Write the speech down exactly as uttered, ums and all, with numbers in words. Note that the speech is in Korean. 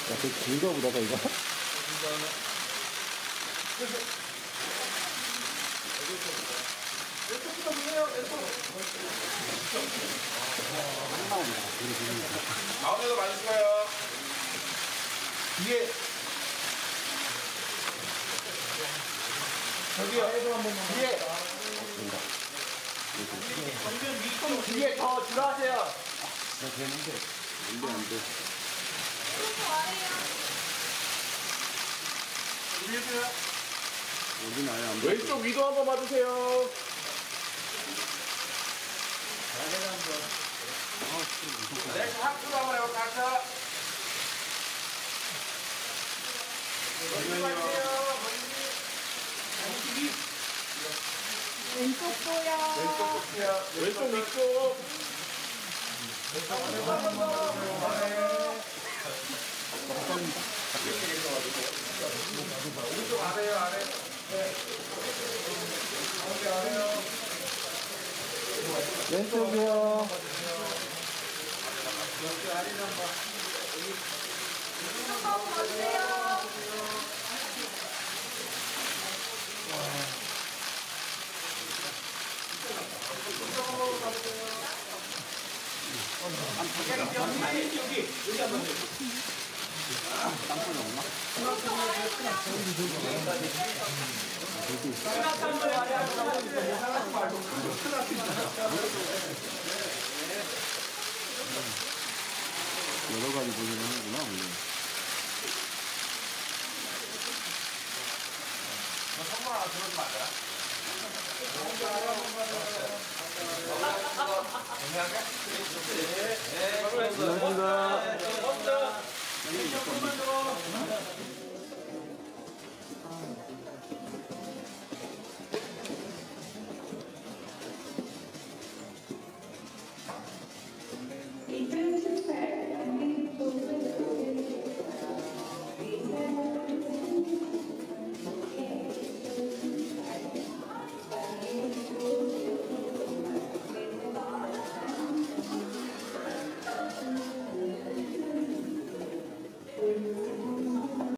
야, 되게 길가 보다, 이거. 가운데도 많이 추가요. 뒤에. 저기요. 뒤에. 뒤에 더 줄하세요. 나 되는데. 안 돼, 안 돼. 여기는 아예 안 돼. 왼쪽 위도 한번 봐주세요. 네, 하트 봐봐요, 하트. 왼쪽 보여. 왼쪽 볼게요. 왼쪽 위쪽. 오른쪽 아래요, 아래. 네. 가운데 아래요. 왼쪽이요. 한번 봐주세요. 여기, 여기, 여기 한 번. 땅굴 없나? 여러 가지 보기는 하는구나, 원래. 선물 하나 들어주면 안 돼요? 감사합니다.